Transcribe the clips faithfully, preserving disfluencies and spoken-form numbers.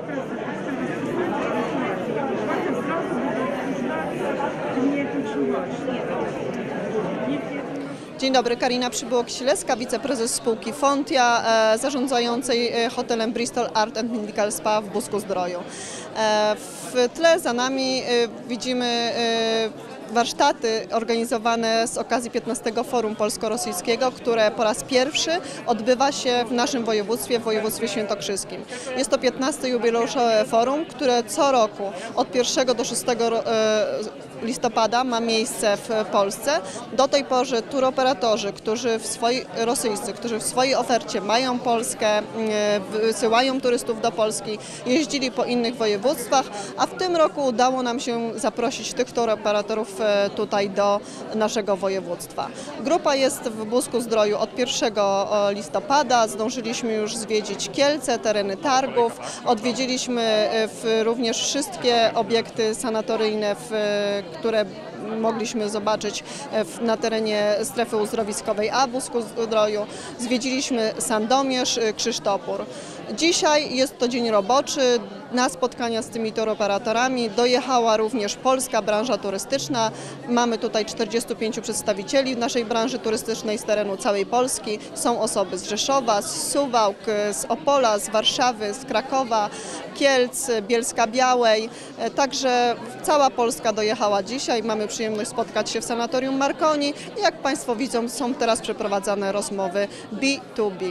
Dzień dobry, Karina Przybyło-Kisielewska, wiceprezes spółki Fontia, e, zarządzającej hotelem Bristol Art and Medical Spa w Busku-Zdroju. E, w tle za nami e, widzimy e, warsztaty organizowane z okazji piętnastego Forum Polsko-Rosyjskiego, które po raz pierwszy odbywa się w naszym województwie, w województwie świętokrzyskim. Jest to piętnaste jubileuszowe forum, które co roku od pierwszego do szóstego listopada ma miejsce w Polsce. Do tej pory turoperatorzy, którzy w swojej, rosyjscy, którzy w swojej ofercie mają Polskę, wysyłają turystów do Polski, jeździli po innych województwach, a w tym roku udało nam się zaprosić tych turoperatorów tutaj do naszego województwa. Grupa jest w Busku-Zdroju od pierwszego listopada, zdążyliśmy już zwiedzić Kielce, tereny targów, odwiedziliśmy również wszystkie obiekty sanatoryjne, które mogliśmy zobaczyć na terenie strefy uzdrowiskowej A Busku-Zdroju. Zwiedziliśmy Sandomierz, Krzysztopór. Dzisiaj jest to dzień roboczy. Na spotkania z tymi turoperatorami dojechała również polska branża turystyczna. Mamy tutaj czterdziestu pięciu przedstawicieli naszej branży turystycznej z terenu całej Polski. Są osoby z Rzeszowa, z Suwałk, z Opola, z Warszawy, z Krakowa, Kielc, Bielska-Białej. Także cała Polska dojechała dzisiaj. Mamy przyjemność spotkać się w sanatorium Marconi. Jak Państwo widzą, są teraz przeprowadzane rozmowy B to B.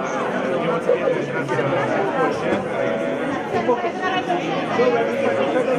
Same